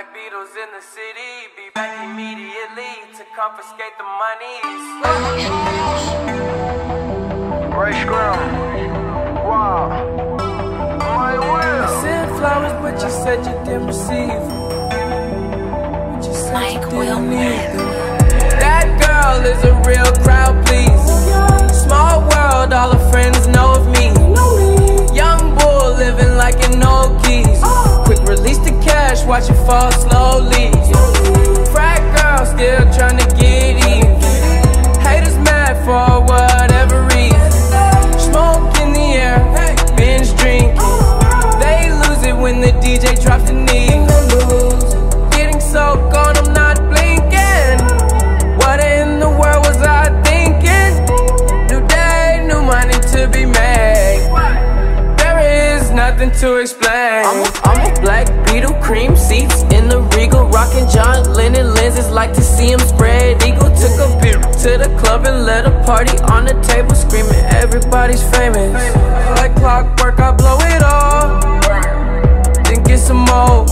Black Beatles in the city, be back immediately to confiscate the monies. Ray Scrum. Wow. My will. I sent flowers, but you said you didn't receive them. But you said you didn't need them. That girl is a real crowd pleaser. Small world, all her friends know of me. Young bull living like an old geese. Quick release the cash, watch it fall slowly. Frat girl still trying to get even. Haters mad for whatever reason. Smoke in the air, binge drinking. They lose it when the DJ drops the knee. Getting so gone, I'm not blinking. What in the world was I thinking? New day, new money to be made. There is nothing to explain. I'm a black Beetle, cream seats in the Regal, rocking John Lennon lenses, like to see him spread eagle. Took a beer to the club and let a party on the table, screaming everybody's famous. Like clockwork, I blow it all, then get some more.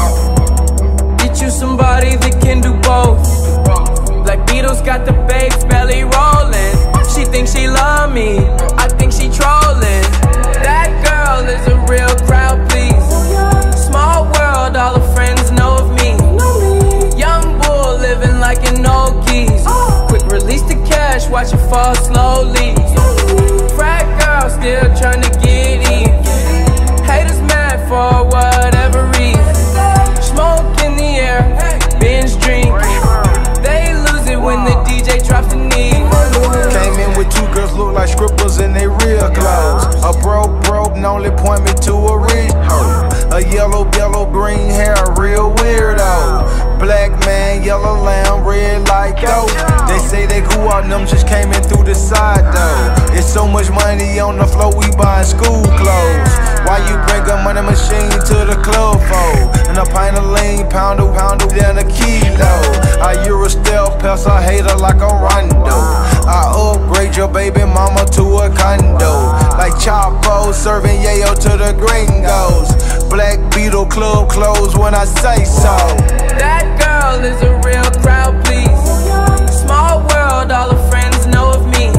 Get you somebody that can do both. Black Beatles got the babes belly rolling. She thinks she love me, I think she trolling. That girl is a real crowd pleaser. Small world, all her friends know of me. Young bull living like an old geese. Quick release the cash, watch it fall slowly. Frat girl still trying to get even. Haters mad for whatever reason. Smoke in the air, binge drink. They lose it when the DJ drops the knee. Came in with two girls look like scribbles in they real clothes. A broke only point me to a rich hoe. A yellow green hair, real weirdo. Black man, yellow lamb, red like goat. They say they grew out, them just came in through the side though. It's so much money on the floor, we buying school clothes. Why you bring a money machine to the club for? And a pint of lean, pound down a kilo. I Euro stealth pest, I hate her like a rondo. I upgrade your baby mama to a condo. Like Chapo, serving yayo to the gringos. Black Beetle club closed when I say so. That girl is a real crowd pleaser. Small world, all her friends know of me.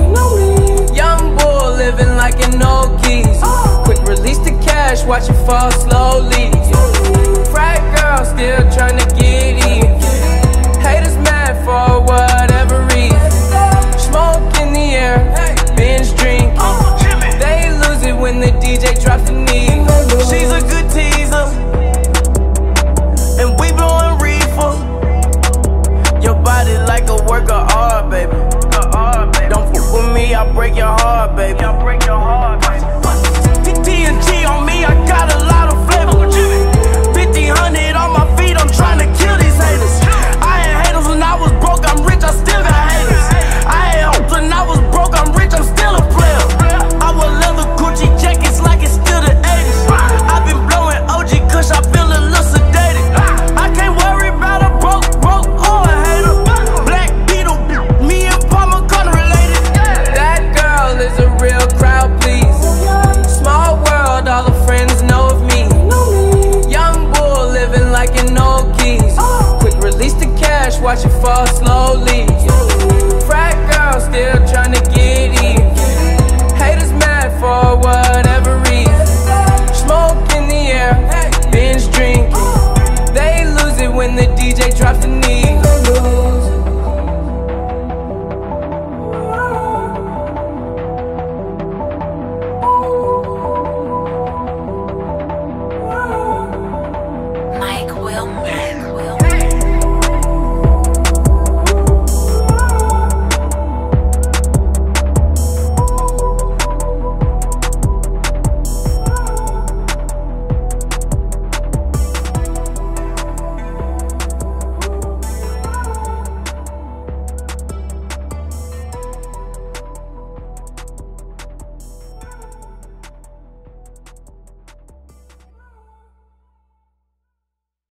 Young bull living like an old geese. Quick release the cash, watch it fall slowly. Frat girl still trying to get even. Haters mad for whatever reason. Smoke in the air, binge drinking. They lose it when the DJ drops the knee. She's a good teaser, and we blowing reefer. Your body like a work of art, baby. Don't fuck with me, I'll break your heart, baby. TNT on me, I got a lot.